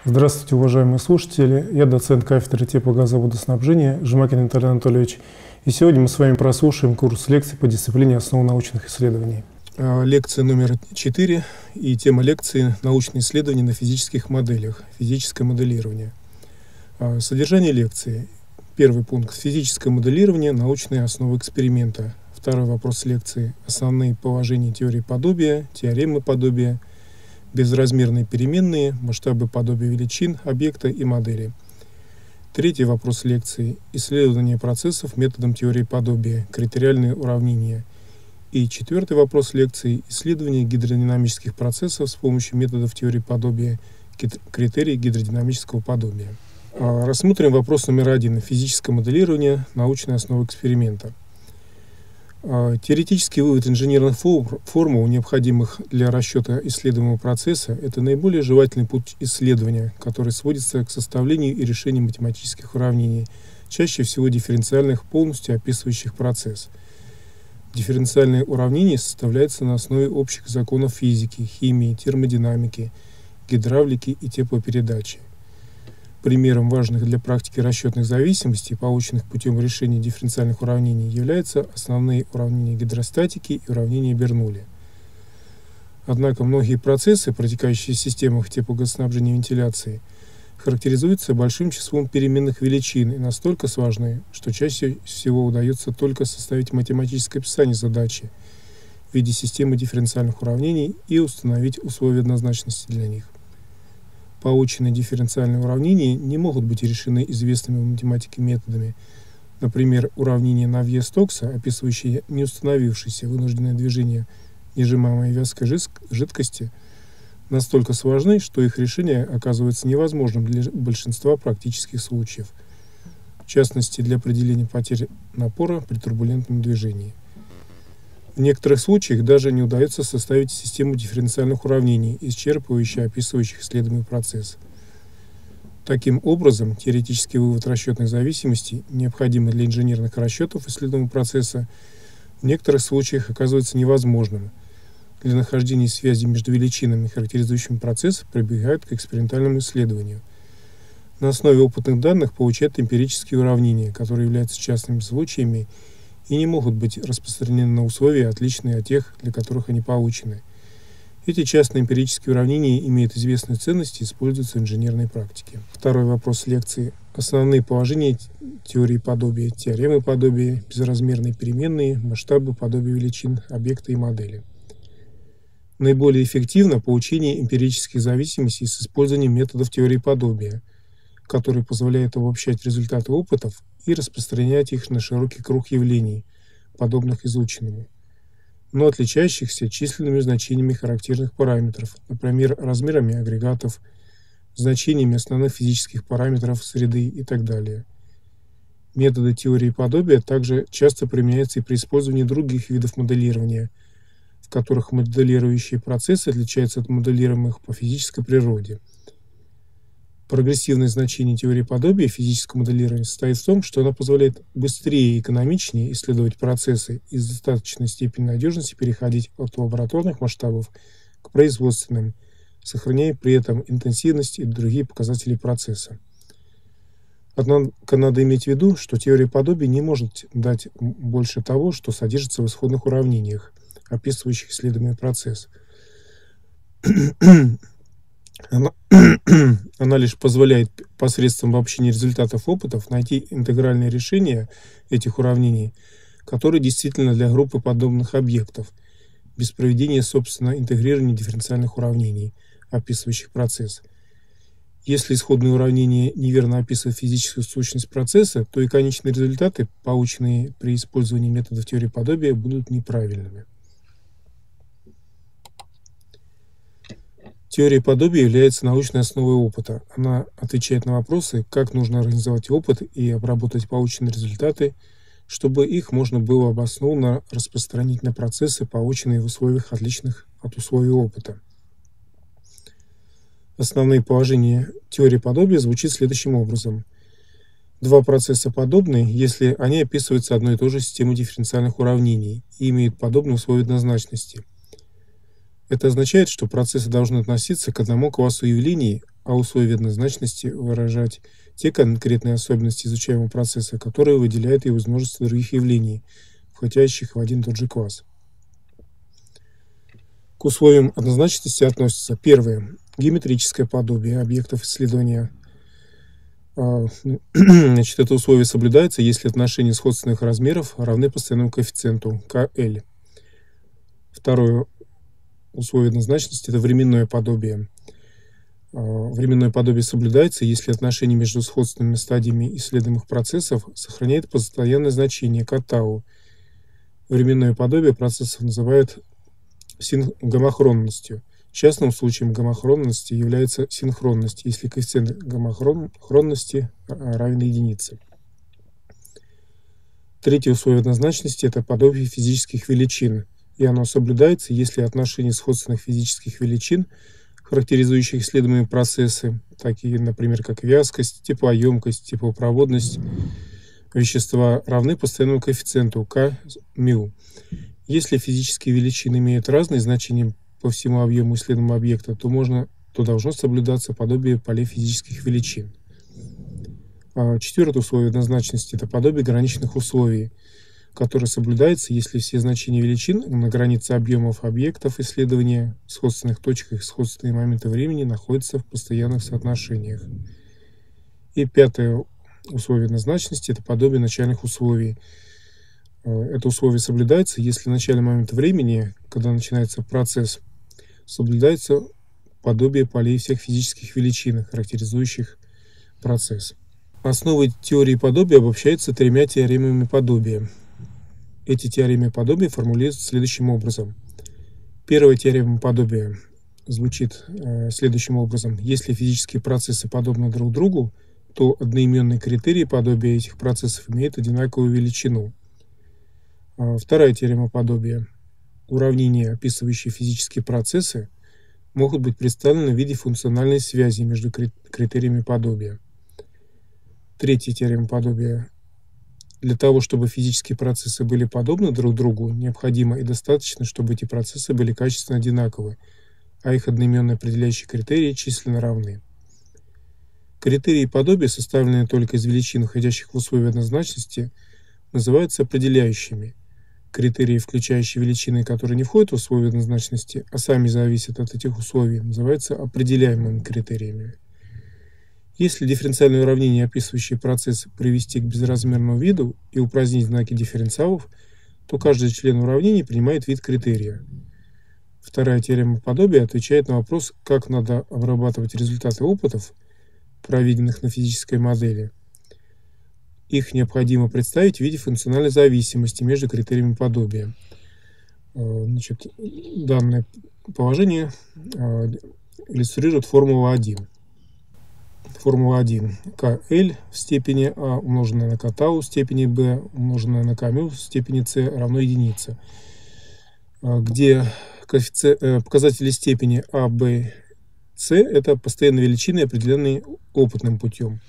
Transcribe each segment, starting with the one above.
Здравствуйте, уважаемые слушатели. Я доцент кафедры теплогазоводоснабжения Жмакин Анатолий Анатольевич. И сегодня мы с вами прослушаем курс лекций по дисциплине основ научных исследований. Лекция номер 4 и тема лекции «Научные исследования на физических моделях. Физическое моделирование». Содержание лекции. Первый пункт. Физическое моделирование. Научные основы эксперимента. Второй вопрос лекции. Основные положения теории подобия, теоремы подобия, безразмерные переменные, масштабы подобия величин, объекта и модели. Третий вопрос лекции. Исследование процессов методом теории подобия, критериальные уравнения. И четвертый вопрос лекции. Исследование гидродинамических процессов с помощью методов теории подобия, критерий гидродинамического подобия. Рассмотрим вопрос номер 1. Физическое моделирование, научная основа эксперимента. Теоретический вывод инженерных формул, необходимых для расчета исследуемого процесса, это наиболее желательный путь исследования, который сводится к составлению и решению математических уравнений, чаще всего дифференциальных, полностью описывающих процесс. Дифференциальные уравнения составляются на основе общих законов физики, химии, термодинамики, гидравлики и теплопередачи. Примером важных для практики расчетных зависимостей, полученных путем решения дифференциальных уравнений, являются основные уравнения гидростатики и уравнения Бернулли. Однако многие процессы, протекающие в системах теплогазоснабжения и вентиляции, характеризуются большим числом переменных величин и настолько сложны, что чаще всего удается только составить математическое описание задачи в виде системы дифференциальных уравнений и установить условия однозначности для них. Полученные дифференциальные уравнения не могут быть решены известными в математике методами. Например, уравнение Навье-Стокса, описывающее неустановившееся вынужденное движение несжимаемой вязкой жидкости, настолько сложны, что их решение оказывается невозможным для большинства практических случаев, в частности для определения потерь напора при турбулентном движении. В некоторых случаях даже не удается составить систему дифференциальных уравнений, исчерпывающую описывающих исследуемый процесс. Таким образом, теоретический вывод расчетных зависимостей, необходимый для инженерных расчетов исследуемого процесса, в некоторых случаях оказывается невозможным. Для нахождения связи между величинами, характеризующими процесс, прибегают к экспериментальному исследованию. На основе опытных данных получают эмпирические уравнения, которые являются частными случаями и не могут быть распространены на условия, отличные от тех, для которых они получены. Эти частные эмпирические уравнения имеют известную ценность и используются в инженерной практике. Второй вопрос лекции. Основные положения теории подобия, теоремы подобия, безразмерные переменные, масштабы подобия величин, объекта и модели. Наиболее эффективно получение эмпирических зависимостей с использованием методов теории подобия, которые позволяют обобщать результаты опытов и распространять их на широкий круг явлений, подобных изученному, но отличающихся численными значениями характерных параметров, например, размерами агрегатов, значениями основных физических параметров среды и так далее. Методы теории подобия также часто применяются и при использовании других видов моделирования, в которых моделирующие процессы отличаются от моделируемых по физической природе. Прогрессивное значение теории подобия физического моделирования состоит в том, что она позволяет быстрее и экономичнее исследовать процессы и с достаточной степенью надежности переходить от лабораторных масштабов к производственным, сохраняя при этом интенсивность и другие показатели процесса. Однако надо иметь в виду, что теория подобия не может дать больше того, что содержится в исходных уравнениях, описывающих исследуемый процесс. Она лишь позволяет посредством обобщения результатов опытов найти интегральные решения этих уравнений, которые действительно для группы подобных объектов, без проведения, собственно, интегрирования дифференциальных уравнений, описывающих процесс. Если исходные уравнения неверно описывают физическую сущность процесса, то и конечные результаты, полученные при использовании методов теории подобия, будут неправильными. Теория подобия является научной основой опыта. Она отвечает на вопросы, как нужно организовать опыт и обработать полученные результаты, чтобы их можно было обоснованно распространить на процессы, полученные в условиях, отличных от условий опыта. Основные положения теории подобия звучат следующим образом. Два процесса подобны, если они описываются одной и той же системой дифференциальных уравнений и имеют подобные условия однозначности. Это означает, что процессы должны относиться к одному классу явлений, а условия однозначности выражать те конкретные особенности изучаемого процесса, которые выделяют его из множества других явлений, входящих в один и тот же класс. К условиям однозначности относятся: первое – геометрическое подобие объектов исследования. Значит, это условие соблюдается, если отношения сходственных размеров равны постоянному коэффициенту КЛ. Второе условие однозначности – это временное подобие. Временное подобие соблюдается, если отношения между сходственными стадиями исследуемых процессов сохраняет постоянное значение к-тау. Временное подобие процессов называют гомохронностью. Частным случаем гомохронности является синхронность, если коэффициент гомохронности равен единице. Третье условие однозначности – это подобие физических величин, и оно соблюдается, если отношения сходственных физических величин, характеризующих исследуемые процессы, такие, например, как вязкость, теплоемкость, теплопроводность вещества, равны постоянному коэффициенту К-μ. Если физические величины имеют разные значения по всему объему исследуемого объекта, то должно соблюдаться подобие полей физических величин. Четвертое условие однозначности – это подобие граничных условий, которое соблюдается, если все значения величин на границе объемов объектов исследования в сходственных точках и сходственные моменты времени находятся в постоянных соотношениях. И пятое условие однозначности – это подобие начальных условий. Это условие соблюдается, если в начальный момент времени, когда начинается процесс, соблюдается подобие полей всех физических величин, характеризующих процесс. Основой теории подобия обобщаются тремя теоремами подобия. Эти теоремы подобия формулируются следующим образом. Первая теорема подобия звучит следующим образом. Если физические процессы подобны друг другу, то одноименные критерии подобия этих процессов имеют одинаковую величину. Вторая теорема подобия. Уравнения, описывающие физические процессы, могут быть представлены в виде функциональной связи между критериями подобия. Третья теорема подобия. Для того, чтобы физические процессы были подобны друг другу, необходимо и достаточно, чтобы эти процессы были качественно одинаковы, а их одноименные определяющие критерии численно равны. Критерии подобия, составленные только из величин, входящих в условия однозначности, называются определяющими. Критерии, включающие величины, которые не входят в условия однозначности, а сами зависят от этих условий, называются определяемыми критериями. Если дифференциальное уравнение, описывающее процесс, привести к безразмерному виду и упразднить знаки дифференциалов, то каждый член уравнения принимает вид критерия. Вторая теорема подобия отвечает на вопрос, как надо обрабатывать результаты опытов, проведенных на физической модели. Их необходимо представить в виде функциональной зависимости между критериями подобия. Значит, данное положение иллюстрирует формула 1. Формула 1. КЛ в степени А умноженное на к-тау в степени b умноженное на к-μ в степени c равно единице, где показатели степени А, Б, С – это постоянные величины, определенные опытным путем.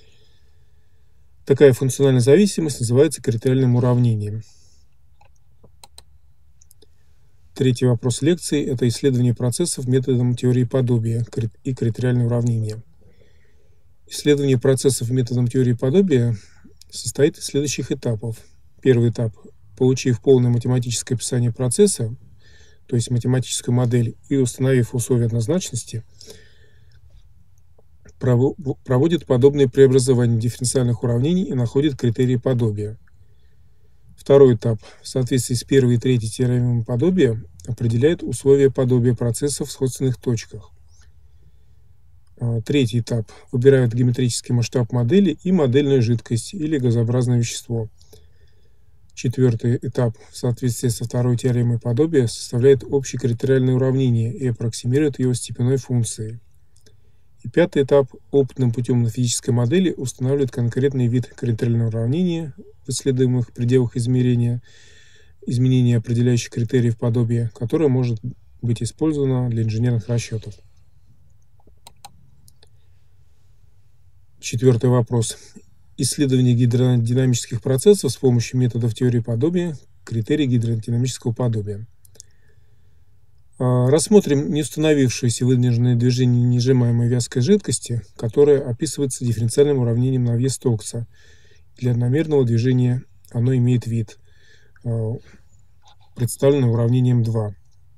Такая функциональная зависимость называется критериальным уравнением. Третий вопрос лекции – это исследование процессов методом теории подобия и критериальное уравнение. Исследование процессов методом теории подобия состоит из следующих этапов. Первый этап. Получив полное математическое описание процесса, то есть математическую модель, и установив условия однозначности, проводит подобные преобразования дифференциальных уравнений и находит критерии подобия. Второй этап. В соответствии с первой и третьей теоремами подобия определяет условия подобия процессов в сходственных точках. Третий этап. Выбирают геометрический масштаб модели и модельную жидкость или газообразное вещество. Четвертый этап. В соответствии со второй теоремой подобия составляет общее критериальное уравнение и аппроксимирует его степенной функцией. И пятый этап. Опытным путем на физической модели устанавливает конкретный вид критериального уравнения в исследуемых пределах измерения, изменения определяющих критериев подобия, которое может быть использовано для инженерных расчетов. Четвертый вопрос. Исследование гидродинамических процессов с помощью методов теории подобия, критерий гидродинамического подобия. Рассмотрим неустановившееся вынужденное движение несжимаемой вязкой жидкости, которое описывается дифференциальным уравнением Навье-Стокса. Для одномерного движения оно имеет вид, представленный уравнением 2.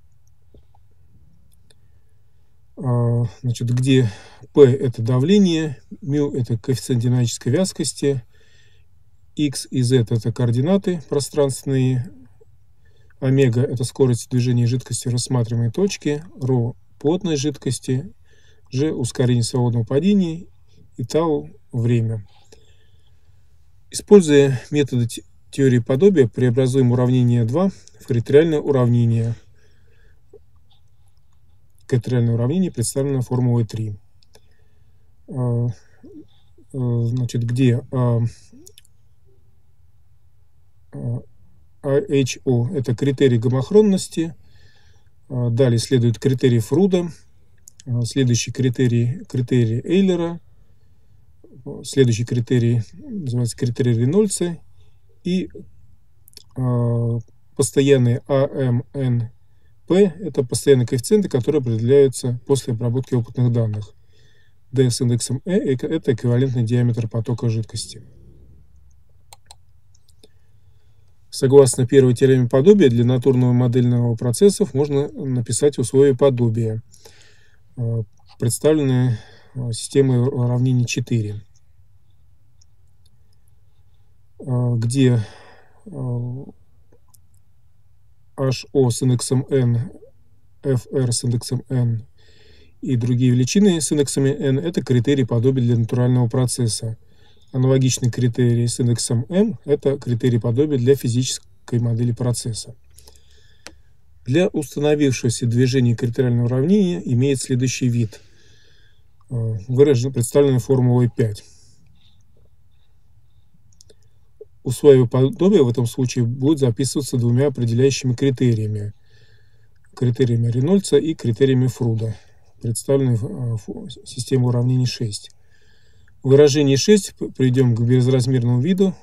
Значит, где P – это давление, μ – это коэффициент динамической вязкости, x и z – это координаты пространственные, омега – это скорость движения жидкости в рассматриваемой точке, ρ – плотность жидкости, g – ускорение свободного падения и тау – время. Используя методы теории подобия, преобразуем уравнение 2 в критериальное уравнение. Критериальное уравнение представлено формулой 3. Значит, где HO – это критерий гомохронности, далее следует критерий Фруда, следующий критерий Эйлера, следующий критерий называется критерий Рейнольдса и постоянные АМНП – это постоянные коэффициенты, которые определяются после обработки опытных данных. D с индексом E – это эквивалентный диаметр потока жидкости. Согласно первой теореме подобия, для натурного модельного процессов можно написать условия подобия, представленные системой уравнений 4, где HO с индексом n, FR с индексом n и другие величины с индексами n – это критерии подобия для натурального процесса. Аналогичный критерий с индексом m – это критерий подобия для физической модели процесса. Для установившегося движения критериального уравнения имеет следующий вид, представленный формулой 5. Условия подобия в этом случае будут записываться двумя определяющими критериями. Критериями Рейнольдса и критериями Фруда, представленные в системе уравнений 6. В выражении 6 приведем к безразмерному виду,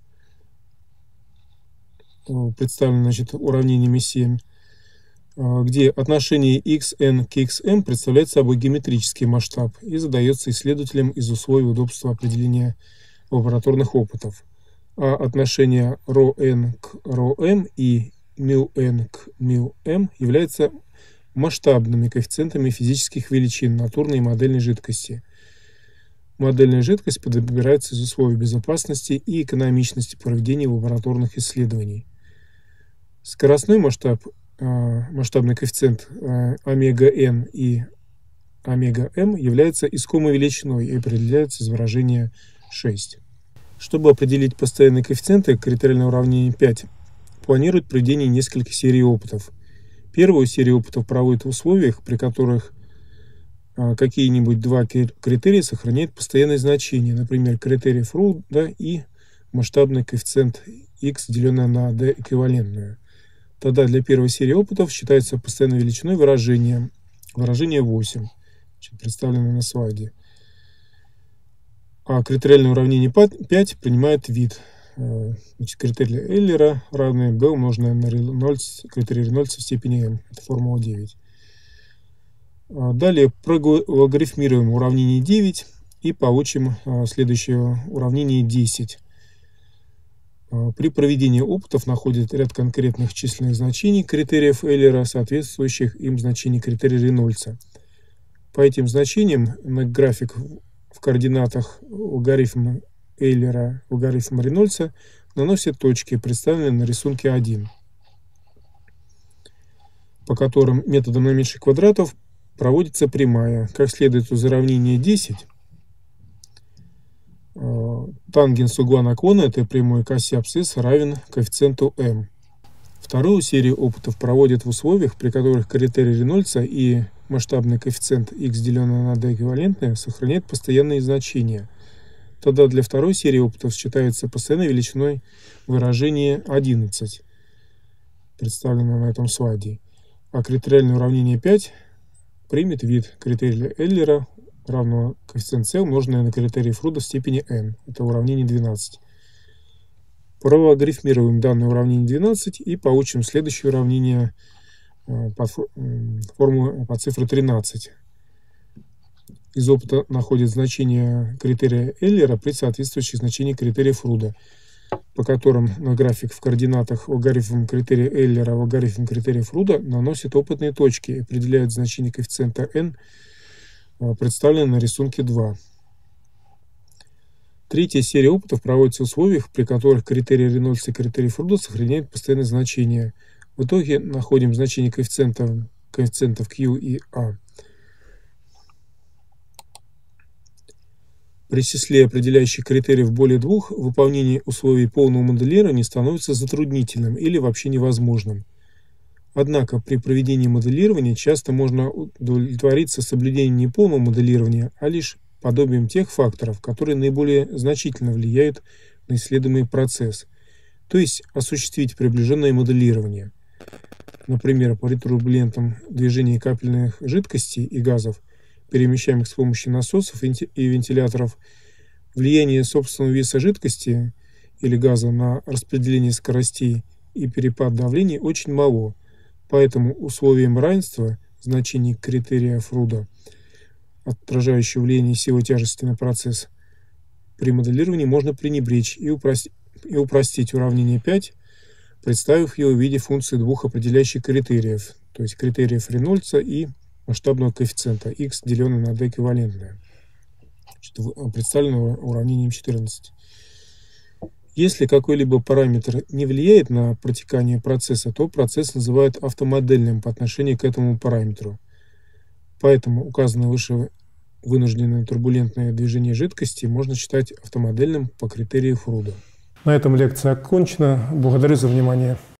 представленному, значит, уравнениями 7, где отношение xn к xm представляет собой геометрический масштаб и задается исследователем из условий удобства определения лабораторных опытов. А отношение ρn к ρm и μn к μm являются масштабными коэффициентами физических величин натурной и модельной жидкости. Модельная жидкость подбирается из условий безопасности и экономичности проведения лабораторных исследований. Скоростной масштаб, масштабный коэффициент омега-n и омега-m является искомой величиной и определяется из выражения 6. Чтобы определить постоянные коэффициенты, критериальное уравнение 5 планирует проведение нескольких серий опытов. Первую серию опытов проводят в условиях, при которых какие-нибудь два критерия сохраняют постоянное значение, например, критерий Фруда и масштабный коэффициент x, деленное на d эквивалентную. Тогда для первой серии опытов считается постоянной величиной выражение 8, представленное на слайде. А критериальное уравнение 5 принимает вид. Значит, критерий Эйлера равный b умноженное на критерий Рейнольдса в степени m. Это формула 9. Далее прологарифмируем уравнение 9 и получим следующее уравнение 10. При проведении опытов находят ряд конкретных численных значений критериев Эйлера, соответствующих им значений критерия Рейнольдса. По этим значениям на график в координатах логарифма Эйлера, логарифма Рейнольдса наносят точки, представленные на рисунке 1, по которым методом наименьших квадратов проводится прямая. Как следует из уравнения 10, тангенс угла наклона этой прямой к оси абсцисса равен коэффициенту m. Вторую серию опытов проводят в условиях, при которых критерий Рейнольдса и масштабный коэффициент x, деленное на d эквивалентное, сохраняют постоянные значения. Тогда для второй серии опытов считается постоянной величиной выражение 11, представленное на этом слайде. А критериальное уравнение 5 примет вид критерия Эйлера, равного коэффициент c, умноженное на критерий Фруда в степени n. Это уравнение 12. Прологарифмируем данное уравнение 12 и получим следующее уравнение по цифре 13. Из опыта находят значение критерия Эйлера при соответствующих значениях критерия Фруда, по которым на график в координатах логарифм критерия Эйлера, логарифм критерия Фруда наносят опытные точки и определяют значение коэффициента n, представленное на рисунке 2. Третья серия опытов проводится в условиях, при которых критерий Рейнольдса и критерий Фруда сохраняют постоянное значение. В итоге находим значение коэффициентов Q и A. При числе определяющих критериев более двух выполнение условий полного моделирования становится затруднительным или вообще невозможным. Однако при проведении моделирования часто можно удовлетвориться соблюдением не полного моделирования, а лишь подобием тех факторов, которые наиболее значительно влияют на исследуемый процесс, то есть осуществить приближенное моделирование. Например, при турбулентном движении капельных жидкостей и газов, перемещаемых с помощью насосов и вентиляторов, влияние собственного веса жидкости или газа на распределение скоростей и перепад давления очень мало, поэтому условием равенства значений критерия Фруда, отражающего влияние силы тяжести на процесс, при моделировании можно пренебречь и упростить уравнение 5, представив его в виде функции двух определяющих критериев, то есть критериев Рейнольдса и масштабного коэффициента x, деленное на d эквивалентное, представленного уравнением 14. Если какой-либо параметр не влияет на протекание процесса, то процесс называют автомодельным по отношению к этому параметру. Поэтому указанное выше вынужденное турбулентное движение жидкости можно считать автомодельным по критерию Фруда. На этом лекция окончена. Благодарю за внимание.